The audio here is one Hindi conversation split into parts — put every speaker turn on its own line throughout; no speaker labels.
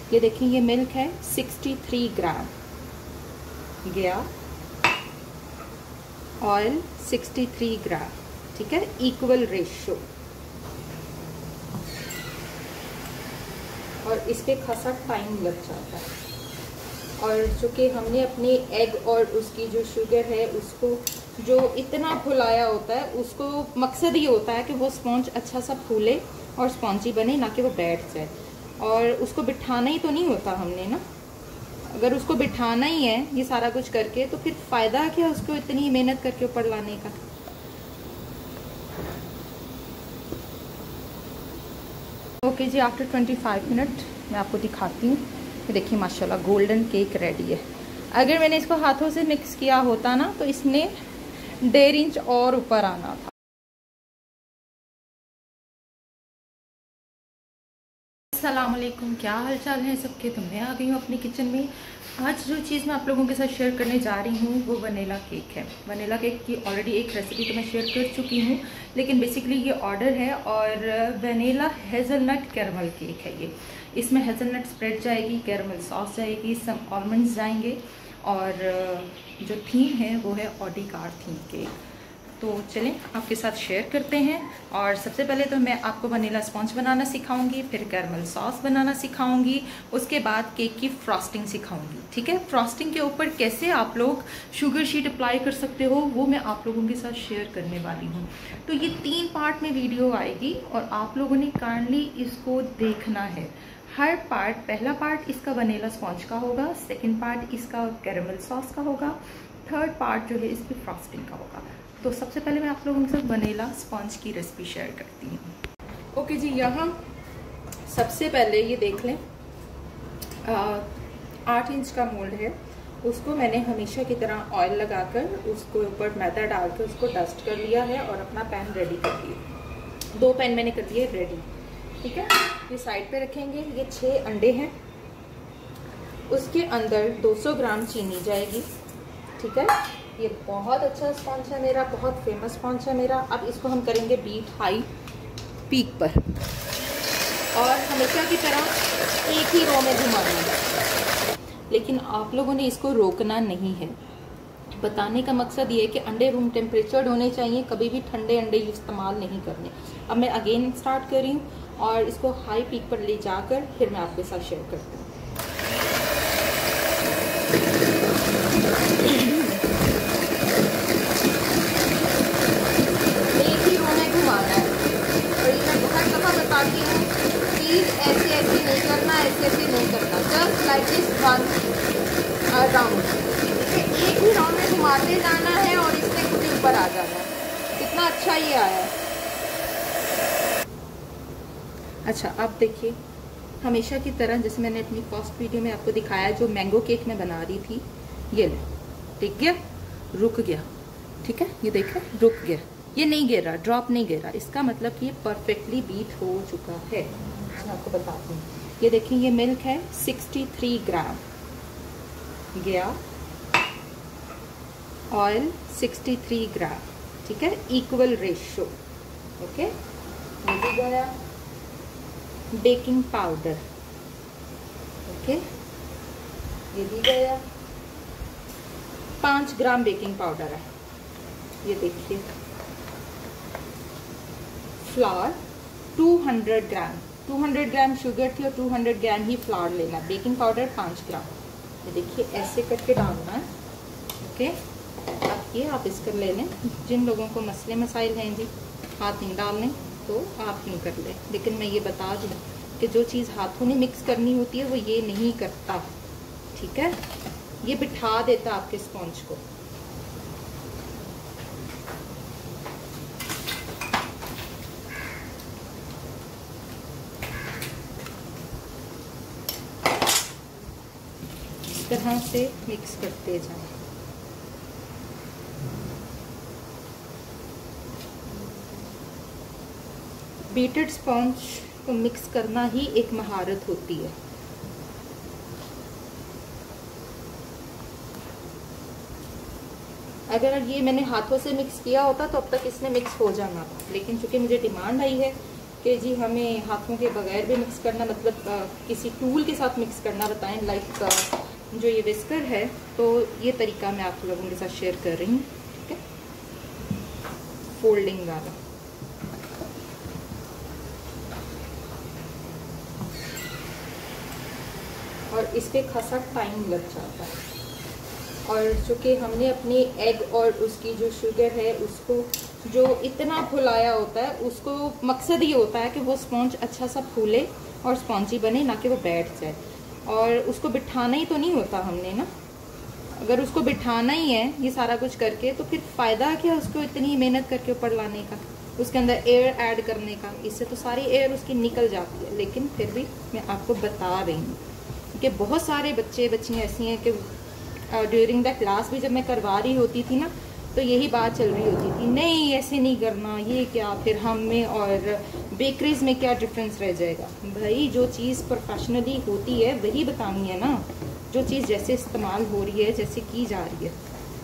ये देखिए ये मिल्क है 63 ग्राम गया, ऑयल 63 ग्राम, ठीक है, इक्वल रेशियो। और इस पे खासा टाइम लग जाता है। और चूँकि हमने अपने एग और उसकी जो शुगर है उसको जो इतना फुलाया होता है, उसको मकसद ये होता है कि वो स्पॉन्ज अच्छा सा फूले और स्पॉन्जी बने, ना कि वो बैठ जाए। और उसको बिठाना ही तो नहीं होता हमने ना, अगर उसको बिठाना ही है ये सारा कुछ करके तो फिर फ़ायदा क्या उसको इतनी मेहनत करके ऊपर लाने का। ओके जी, आफ्टर 25 मिनट मैं आपको दिखाती हूँ। ये देखिए माशाल्लाह गोल्डन केक रेडी है। अगर मैंने इसको हाथों से मिक्स किया होता ना तो इसने 1.5 इंच और ऊपर आना था। अस्सलाम वालेकुम, क्या हाल चाल है सबके। तो मैं आ गई हूँ अपनी किचन में। आज जो चीज़ मैं आप लोगों के साथ शेयर करने जा रही हूँ वो वनीला केक है। वनीला केक की ऑलरेडी एक रेसिपी तो मैं शेयर कर चुकी हूँ, लेकिन बेसिकली ये ऑर्डर है। और वनीला हेज़लनट कैरमल केक है ये। इसमें हेज़लनट स्प्रेड जाएगी, कैरमल सॉस जाएगी, सम आलमंड्स जाएंगे, और जो थीम है वो है ऑडी कार थीम केक। तो चलें आपके साथ शेयर करते हैं। और सबसे पहले तो मैं आपको वनीला स्पॉन्ज बनाना सिखाऊंगी, फिर कैरमल सॉस बनाना सिखाऊंगी, उसके बाद केक की फ्रॉस्टिंग सिखाऊंगी, ठीक है। फ्रॉस्टिंग के ऊपर कैसे आप लोग शुगर शीट अप्लाई कर सकते हो वो मैं आप लोगों के साथ शेयर करने वाली हूँ। तो ये 3 पार्ट में वीडियो आएगी और आप लोगों ने काइंडली इसको देखना है। हर पार्ट, पहला पार्ट इसका वनीला स्पॉन्ज का होगा, सेकेंड पार्ट इसका कैरमल सॉस का होगा, थर्ड पार्ट जो है इसकी फ्रॉस्टिंग का होगा। तो सबसे पहले मैं आप लोगों के साथ वनीला स्पॉन्ज की रेसिपी शेयर करती हूँ। ओके जी, यहाँ सबसे पहले ये देख लें 8 इंच का मोल्ड है, उसको मैंने हमेशा की तरह ऑयल लगाकर उसको ऊपर मैदा डाल के उसको डस्ट कर लिया है और अपना पैन रेडी कर दिया। 2 पैन मैंने कर दिए रेडी, ठीक है। ये साइड पे रखेंगे। ये 6 अंडे हैं, उसके अंदर 200 ग्राम चीनी जाएगी, ठीक है। ये बहुत अच्छा स्पॉन्ज है मेरा, बहुत फेमस स्पॉन्ज है मेरा। अब इसको हम करेंगे बीट हाई पीक पर, और हमेशा की तरह एक ही रो में घुमाना है। लेकिन आप लोगों ने इसको रोकना नहीं है। बताने का मकसद ये है कि अंडे रूम टेम्परेचर होने चाहिए, कभी भी ठंडे अंडे इस्तेमाल नहीं करने। अब मैं अगेन स्टार्ट कर रही हूँ और इसको हाई पीक पर ले जाकर फिर मैं आपके साथ शेयर करती हूँ। बताती हूँ प्लीज ऐसे ऐसे नहीं करना, ऐसे ऐसे नहीं करना, जस्ट लाइक दिस 1 राउंड। एक ही राउंड में घुमाते जाना है और इससे खुद ही ऊपर आ जाना है। कितना अच्छा ये आया है। अच्छा अब देखिए, हमेशा की तरह जैसे मैंने अपनी फर्स्ट वीडियो में आपको दिखाया जो मैंगो केक मैं बना रही थी, ये ले टिक गया, रुक गया, ठीक है। ये देखो रुक गया, ये नहीं गिरा, ड्रॉप नहीं गिरा, इसका मतलब कि ये परफेक्टली बीट हो चुका है। मैं आपको बताती हूँ। ये देखिए ये मिल्क है 63 ग्राम गया, ऑयल 63 ग्राम, ठीक है, इक्वल रेशियो, ओके। ये भी गया बेकिंग पाउडर, ओके, ये भी गया 5 ग्राम बेकिंग पाउडर है। ये देखिए फ्लावर 200 ग्राम, 200 ग्राम शुगर थी और 200 ग्राम ही फ्लावर लेना। Baking powder 5 gram. ये देखिए ऐसे करके डालना है, ओके। अब ये आप इसकर ले लें। जिन लोगों को मसले मसाइल हैं जी हाथ नहीं डालने तो आप यूँ कर लें, लेकिन मैं ये बता दूँ कि जो चीज़ हाथों में मिक्स करनी होती है वो ये नहीं करता, ठीक है। ये बिठा देता आपके स्पॉन्ज को। तरह से मिक्स करते जाएं। बीटेड स्पॉन्ज को मिक्स करना ही एक महारत होती है। अगर ये मैंने हाथों से मिक्स किया होता तो अब तक इसने मिक्स हो जाना था, लेकिन चूंकि मुझे डिमांड आई है कि जी हमें हाथों के बगैर भी मिक्स करना, मतलब किसी टूल के साथ मिक्स करना बताएं, लाइक जो ये विस्कर है, तो ये तरीका मैं आप लोगों के साथ शेयर कर रही हूँ। ठीक है, फोल्डिंग वाला। और इस पे खासा टाइम लग जाता है, और चूँकि हमने अपनी एग और उसकी जो शुगर है उसको जो इतना फुलाया होता है, उसको मकसद ये होता है कि वो स्पॉन्ज अच्छा सा फूले और स्पॉन्जी बने, ना कि वो बैठ जाए। और उसको बिठाना ही तो नहीं होता हमने ना, अगर उसको बिठाना ही है ये सारा कुछ करके, तो फिर फ़ायदा क्या उसको इतनी मेहनत करके ऊपर लाने का, उसके अंदर एयर ऐड करने का, इससे तो सारी एयर उसकी निकल जाती है। लेकिन फिर भी मैं आपको बता रही हूँ कि बहुत सारे बच्चे बच्चियाँ ऐसी हैं कि ड्यूरिंग द क्लास भी जब मैं करवा रही होती थी ना, तो यही बात चल रही होती थी, नहीं ऐसे नहीं करना, ये क्या, फिर हम में और बेकरीज में क्या डिफरेंस रह जाएगा। भाई जो चीज़ प्रोफेशनली होती है वही बतानी है ना, जो चीज़ जैसे इस्तेमाल हो रही है, जैसे की जा रही है।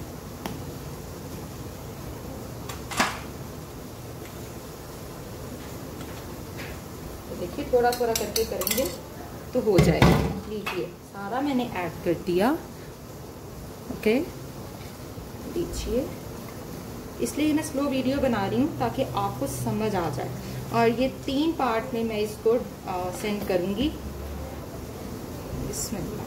तो देखिए थोड़ा थोड़ा करके करेंगे तो हो जाएगा। लीजिए सारा मैंने ऐड कर दिया। ओके, लीजिए, इसलिए मैं स्लो वीडियो बना रही हूँ ताकि आपको समझ आ जाए। और ये 3 पार्ट में मैं इसको सेंड करूँगी। बिस्मिल्लाह,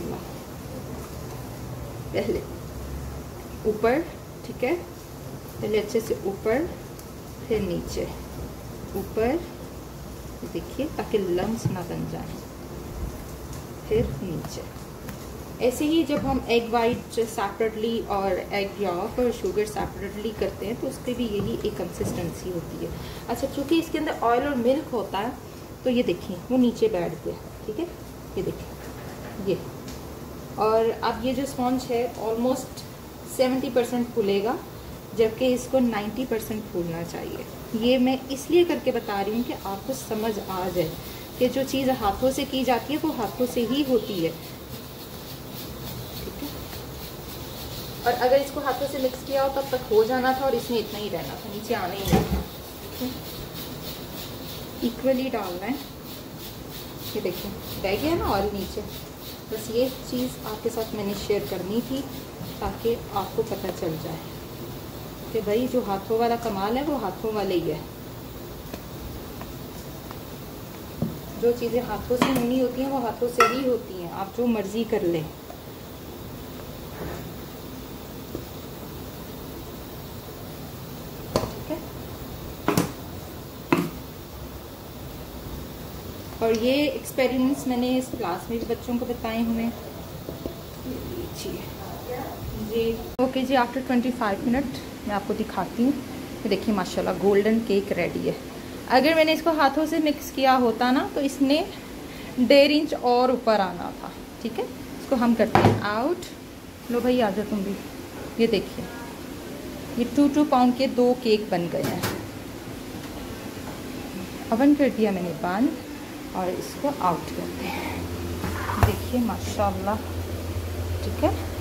पहले ऊपर, ठीक है, पहले अच्छे से ऊपर, फिर नीचे, ऊपर, देखिए ताकि लम्स ना बन जाए, फिर नीचे। ऐसे ही जब हम एग वाइट सेपरेटली और एग यॉक और शुगर सेपरेटली करते हैं तो उसकी भी यही एक कंसिस्टेंसी होती है। अच्छा, चूँकि इसके अंदर ऑयल और मिल्क होता है तो ये देखिए वो नीचे बैठ गया, ठीक है, ये देखिए ये। और अब ये जो स्पॉन्ज है ऑलमोस्ट 70% फूलेगा, जबकि इसको 90% फूलना चाहिए। ये मैं इसलिए करके बता रही हूँ कि आपको समझ आ जाए कि जो चीज़ हाथों से की जाती है वो हाथों से ही होती है। और अगर इसको हाथों से मिक्स किया हो तब तक हो जाना था, और इसमें इतना ही रहना था, नीचे आना ही नहीं था। इक्वली डालना है। ये देखिए रह गया ना ऑयल नीचे। बस ये चीज़ आपके साथ मैंने शेयर करनी थी ताकि आपको पता चल जाए कि भाई जो हाथों वाला कमाल है वो हाथों वाले ही है। जो चीज़ें हाथों से होनी होती हैं वो हाथों से ही होती हैं, आप जो मर्जी कर लें। और ये एक्सपेरिमेंट्स मैंने इस क्लास में भी बच्चों को बताए हुए। जी ओके जी, आफ्टर 25 मिनट मैं आपको दिखाती हूँ। ये देखिए माशाल्लाह गोल्डन केक रेडी है। अगर मैंने इसको हाथों से मिक्स किया होता ना तो इसने 1.5 इंच और ऊपर आना था। ठीक है, इसको हम करते हैं आउट। लो भाई आ जाओ तुम भी। ये देखिए ये 2 पाउंड के 2 केक बन गए हैं। ओवन कर दिया मैंने बंद और इसको आउट करते हैं। देखिए माशाल्लाह, ठीक है।